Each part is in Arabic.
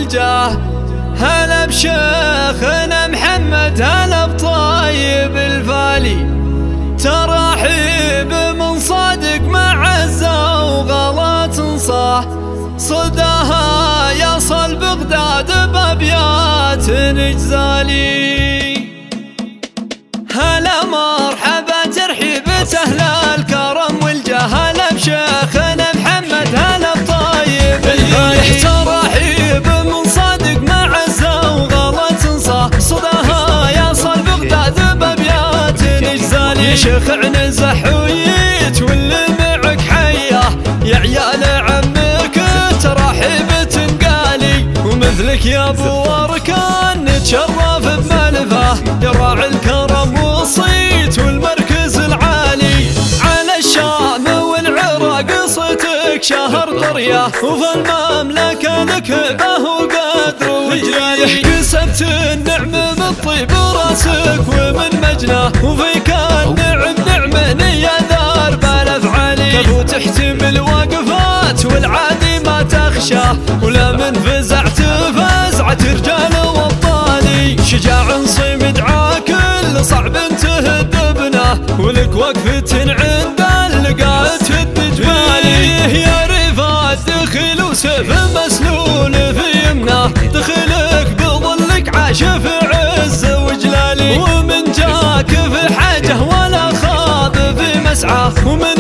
والجاه. هلا بشيخنا محمد، هلا بطيب الفالي، ترحيب من صادق مع عزة وغلط صاح، صداها يصل بغداد بأبيات نجزالي. هلا مرحبا ترحيب أهل الكرم والجاه، هلا بشيخنا محمد، هلا بطيب الفالي، ترحيب من صادق مع عزة وغلط صاح، صداها يصل بغداد بأبيات نجزالي. شيخ عنز حويت واللي معك حياه، يا عيال عمك ترحيب تنقالي، ومثلك يا ابو وركان نتشرف بملفه، يا راعي الكرم والصيت والمركز العالي. على الشام والعراق صيتك شهر طريه، وفي المملكه لك به وقدر وجلالي. كسبت النعم بالطيب راسك ومن مجناه، وفيك النعم نعم يا درب الافعالي. كفو تحتمل وقفات والعادي ما تخشاه، ولا من فزعت فزعة رجال وابطالي. شجاع صمد عاكل صعب تهدبناه، ولك وقفة عند اللقاء تهد جبالي. يا رفات دخل وسيف مسلول في يمناه، دخلك بظلك عاش في عز وجلالي. ومن جاك في حاجه ولا خاض في مسعاه، ومن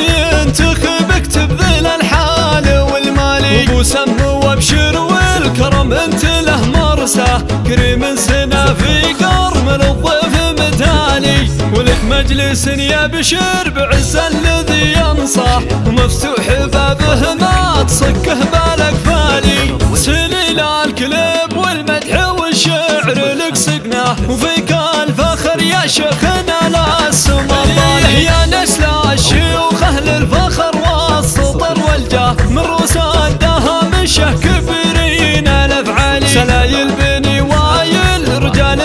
ينتخبك تبذل الحال والمالي. ابو سم وابشر والكرم انت له مرساه، كريم سنا في قرم الضيف متالي. ولك مجلس يا بشر بعز الذي ينصاه، ومفتوح بابه ما تصكه بالك فالي. سليل الكلب والمدح والشعر لك سقناه، وفيك الفخر يا شيخنا لا السما طالي. يا نسل الشيوخ اهل الفخر والسطر والجاه، من رؤوس الدهام شه كبيرين الافعالي. سلايل بني وايل رجال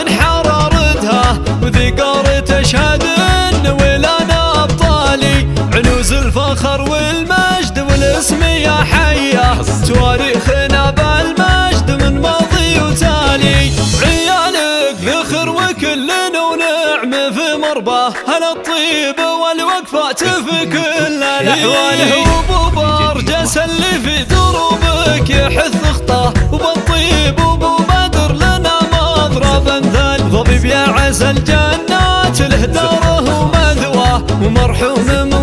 حرارتها، وذي قار تشهد ان ولانا ابطالي. عنوز الفخر والمجد والاسم يا حيه، تواريخنا بالمجد من ماضي وتالي. عيالك ذخر وكل ونعم في مرباه، هلا الطيب والوقفات في كل الاحوال. وابو برجس اللي في دروبك يحث خطاه، وبالطيب وابو بدر لنا مضرب امثال. ضبيب يا عز الجنات له داره ومثواه، ومرحوم